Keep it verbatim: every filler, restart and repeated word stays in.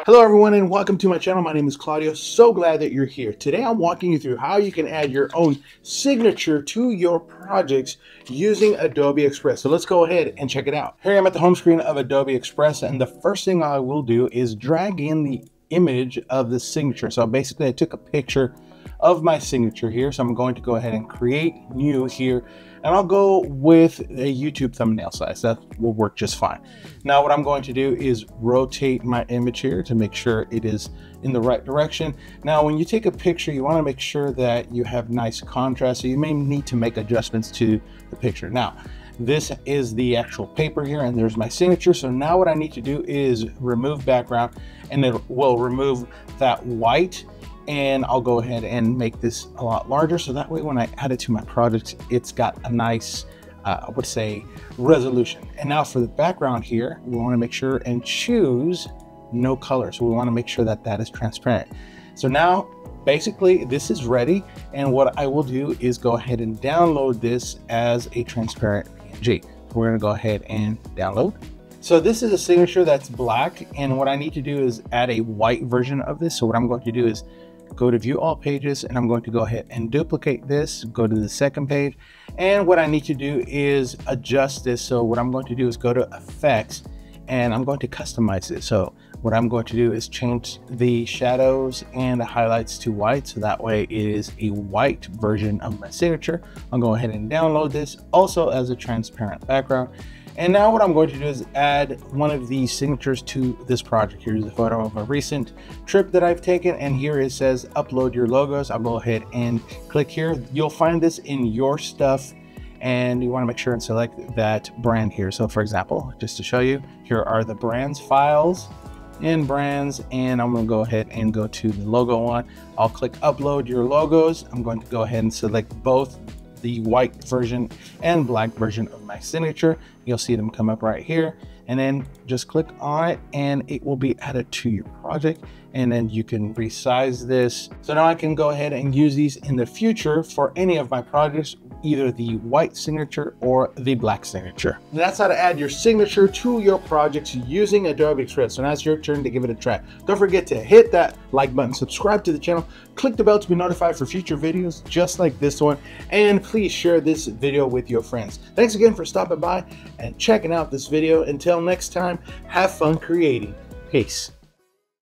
Hello everyone and welcome to my channel. My name is Claudio. So glad that you're here. Today I'm walking you through how you can add your own signature to your projects using Adobe Express. So let's go ahead and check it out. Here I am at the home screen of Adobe Express, and the first thing I will do is drag in the image of the signature. So basically I took a picture of my signature here. So I'm going to go ahead and create new here, and I'll go with a YouTube thumbnail size. That will work just fine. Now what I'm going to do is rotate my image here to make sure it is in the right direction. Now when you take a picture, you want to make sure that you have nice contrast, so you may need to make adjustments to the picture. Now this is the actual paper here, and there's my signature. So now what I need to do is remove background, and it will remove that white, and I'll go ahead and make this a lot larger, so that way when I add it to my project, it's got a nice uh, I would say resolution. And now for the background here, we want to make sure and choose no color, so we want to make sure that that is transparent. So now basically this is ready, and what I will do is go ahead and download this as a transparent P N G. So we're going to go ahead and download. So this is a signature that's black, and what I need to do is add a white version of this. So what I'm going to do is go to view all pages, and I'm going to go ahead and duplicate this, go to the second page, and what I need to do is adjust this. So what I'm going to do is go to effects, and I'm going to customize it. So what I'm going to do is change the shadows and the highlights to white, so that way it is a white version of my signature. I'll go ahead and download this also as a transparent background. And now what I'm going to do is add one of these signatures to this project. Here's a photo of a recent trip that I've taken, and here it says upload your logos. I'll go ahead and click here. You'll find this in your stuff, and you want to make sure and select that brand here. So for example, just to show you, here are the brands files in brands, and I'm going to go ahead and go to the logo one. I'll click upload your logos. I'm going to go ahead and select both the white version and black version of my signature. You'll see them come up right here, and then just click on it and it will be added to your project, and then you can resize this. So now I can go ahead and use these in the future for any of my projects, either the white signature or the black signature. And that's how to add your signature to your projects using Adobe Express. So now it's your turn to give it a try. Don't forget to hit that like button, subscribe to the channel, click the bell to be notified for future videos just like this one, and please share this video with your friends. Thanks again for stopping by and checking out this video. Until next time, have fun creating. Peace.